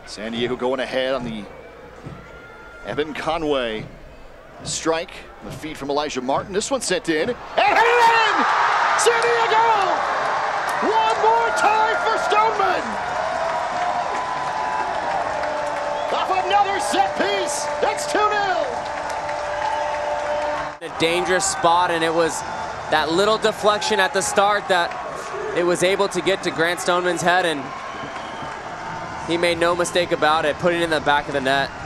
San Diego going ahead on the Evan Conway strike. The feed from Elijah Martin. This one sent in. And hit it in! San Diego! One more time for Stoneman! Off another set piece. That's 2-0. A dangerous spot, and it was that little deflection at the start that it was able to get to Grant Stoneman's head, and he made no mistake about it, putting it in the back of the net.